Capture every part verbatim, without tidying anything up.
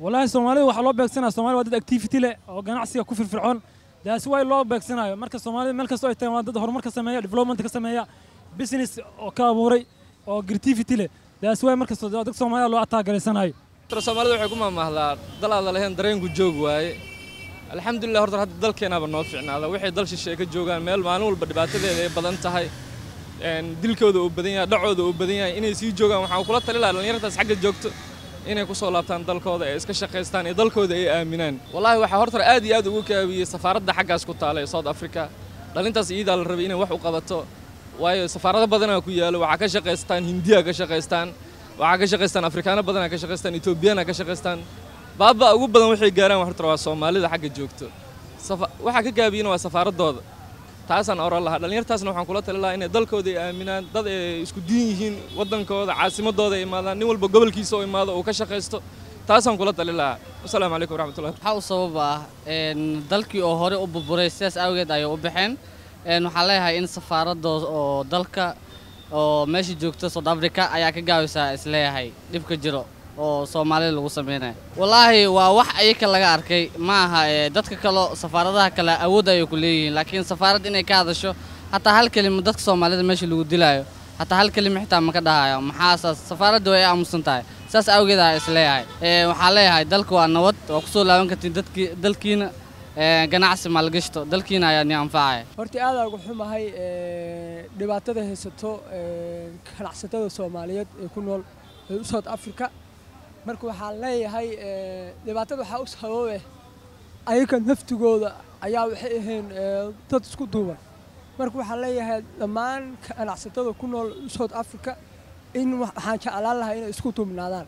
والله Soomaalidu waxa loo beegsanaa Soomaali waa dad activity leh oo ganacsiga ku firfircoon daas way loo beegsanayo marka Soomaalidu meel kasta oo ay tahay waa dad horumar ka sameeya development ka sameeya business oo ka abuuray oo creativity leh daas way marka dad Soomaaliya loo ataageersanayo Soomaalidu waxay ku maamahlaan dalaada lahayn dareenku joog waaye alxamdulillah horta hadda dalkeenaba noo fiicnaada waxay dal shisheeye ka joogaan meel maalin walba dhibaatadeeda ay badan tahay een dilkooda uu badan yahay dhacooda uu badan yahay inay sii joogaan waxaan kula talilahay dhalinyaradaas xagga joogto inay ku soo laabtaan dalkooda ee iska shaqeystaan ee dalkooda ay aaminaan wallahi waxa horta aad iyo aad ugu kaabiyay safaaradda xaggaas ku taalay South Africa dhalintaas iyada la rabay inay wax u qabato waayo safaarada badan ku yaalo waxa ka shaqeystaan Hindiya ka shaqeystaan waxa ka shaqeystaan Afrikaana badan ka shaqeystaan Ethiopiana ka shaqeystaan baaba ugu badan waxay gaaraan wax horta waa Soomaalida xagga joogto waxa ka gaabiyeen waa safaaradooda taasaan oran lahaa dhalinyartaasna waxaan kula talilahay inay dalkooda ay aaminaan dad ay isku diin yihiin wadankooda caasimadooda ay imaadaan nin walba gobolkiisa oo imaado oo ka shaqeysto taasaan kula talilahaa assalaamu calaykum waraxmatullahi waxa uu sabab ah in dalkii oo hore u burburay sidaas awgeed ay u baxeen een waxa leeyahay in safaaradooda oo dalka oo meesha joogto South Africa ayaa ka gaabisa isleeyahay dhibka jiro oo Soomaaliya lagu sameeyay wallahi waa wax ayaka laga arkay ma aha dadka kale safaaradaha kale awood ay ku leeyihiin laakiin safaarad inay ka hadasho hatta hal kelimo dadka Soomaalida meesha lagu dilaayo hatta hal kelimo xitaa ma ka dhahayo maxaa safaaradu ay aamusan tahay saas awgeed ay isleeyahay ee waxa leeyahay dalku waa nabad oo ku soo laaban kartid dadkii dalkiina ee ganacsi maalgashto dalkiina ayaa ni anfacay horta aad ugu xumahay ee dhibaatada haysato ee ganacsatada Soomaaliyeed ee ku nool South Africa marka waxa leeyahay ee dhibaatada waxa u sababay ayaga naftigooda ayaa waxay ahayn dad isku duuban marka waxa leeyahay dhamaan ganacsatada ku nool South Africa in waxaan jeclaan lahaa inay isku duubnaadaan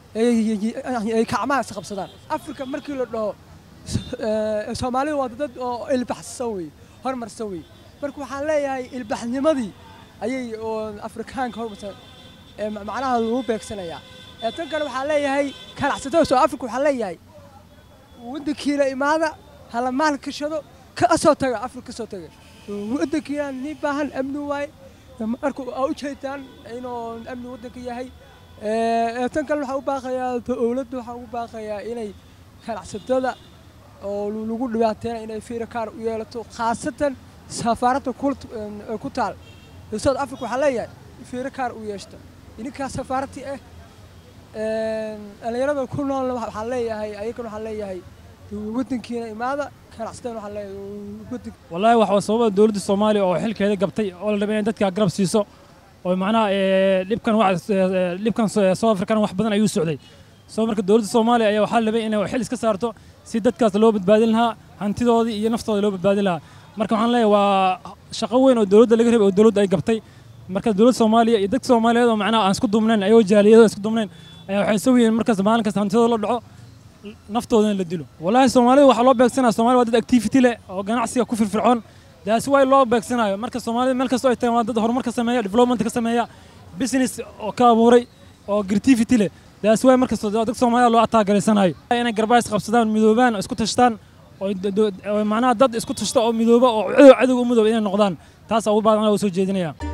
ay kacmaha qabsadaan Africa markii la dhaho Soomaalidu waa dad oo ilbaxsan way horumarsan way marka waxaan leeyahay ilbaxnimadii ayay oo Afrikaanka horumarsan ee macnaha lagu beegsanayaa ee tan kale waxa leeyahay ganacsatada South Africa waxa leeyahay waddankiina imaada hala maal ka shado ka soo taga Afrika soo taga waddankiina ni baahan amni waay marka oo u jeedaan inuu amni waddanka yahay ee tan kale waxa u baaqayaa dawladda waxa u baaqayaa inay ganacsatada oo lagu dhibaateeyo inay fiirkaar u yeelato khaasatan safaaradda ku taal South Africa waxa leeyahay fiirkaar u yeeshto ininka safaaradii ah een dhalinyarada ku nool waxa leeyahay ayaga waxa leeyahay waddankiina imaada ganacsatada waxa leeyahay wallahi waxa sabab dawladda Soomaaliya oo xilkeeda gabtay oo la rabay in dadka garab siiso oo macnaha ee dhibkan wax dhibkan South Africa wax badan ayuu socday soo marka dawladda Soomaaliya ayaa waxa la rabay inay xil iska saarto si dadkaas loo badbaadin lahaa hantidoodii iyo naftooda loo badbaadin lahaa marka waxaan leeyahay waa shaqo weyn oo dawladda laga rabay oo dawladda ay gabtay marka dawladda Soomaaliya iyo dadka Soomaaliyeed oo macnaha aan isku dumnayn ayuu jaaliyado isku dumnayn ayaa waxay sawiyeen markaas maalin kasta hantidooda la dhaco naftooda la dilo wallahi Soomaalidu waxa loo beegsanaa Soomaali waa dad activity leh oo ganacsiga ku firfircoon daas way loo beegsanayo marka Soomaalidu meel kasta oo ay tahay waa dad horumar ka sameeya development ka sameeya business oo ka abuuray oo creativity leh daas way marka dad Soomaaliya loo ataageersanayo inay garbays qabsadaan midoobaan isku tashtaan oo macnaha dad isku tashto oo midooba oo cadow cadow u midoob inay noqdaan taas ugu baahan oo soo jeedinaya